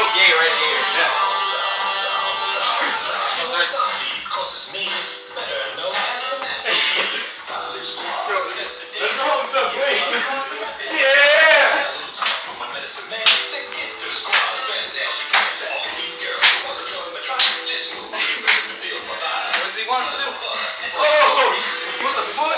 gay right here. Yeah. Yeah! What does he want to do? Oh! With the foot?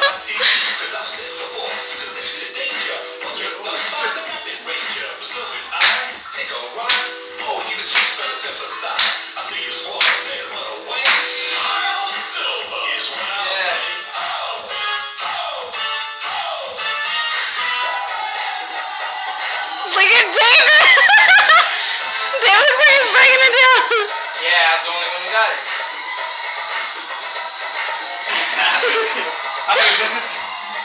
Look at David! David's breaking it down! Yeah, I'm the only one who got it. I mean, this is...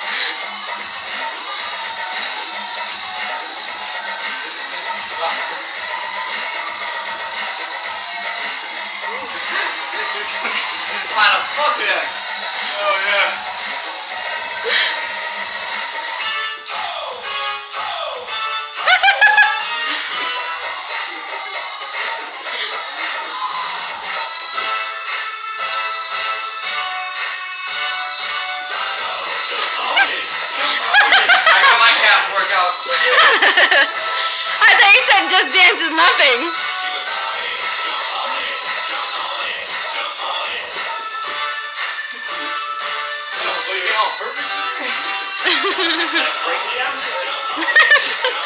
It's fine as fuck. Yeah. Oh, yeah. I got my calf workout. I thought you said just dance is nothing. So you get all perfect? Break it down.